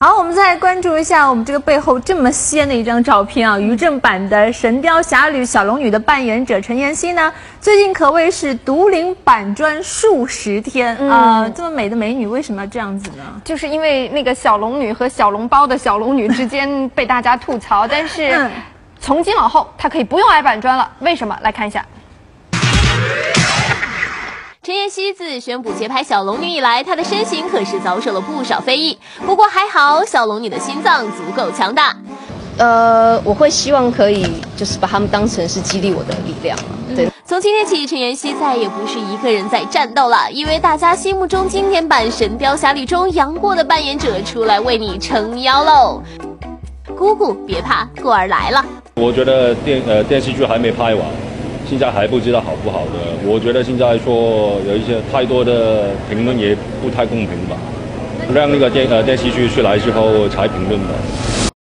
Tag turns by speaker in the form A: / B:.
A: 好，我们再来关注一下我们这个背后这么鲜的一张照片啊！于正版的《神雕侠侣》小龙女的扮演者陈妍希呢，最近可谓是独领板砖数十天啊！这么美的美女，为什么要这样子呢？
B: 就是因为那个小龙女和小笼包的小龙女之间被大家吐槽，但是从今往后她可以不用挨板砖了。为什么？来看一下。
C: 陈妍希自宣布接拍小龙女以来，她的身形可是遭受了不少非议。不过还好，小龙女的心脏足够强大。
D: 我会希望可以就是把他们当成是激励我的力量了。对，
C: 从今天起，陈妍希再也不是一个人在战斗了，因为大家心目中经典版《神雕侠侣》中杨过的扮演者出来为你撑腰喽。姑姑别怕，过儿来了。
E: 我觉得电视剧还没拍完。现在还不知道好不好的，我觉得现在说有一些太多的评论也不太公平吧，让那个电视剧出来之后才评论吧。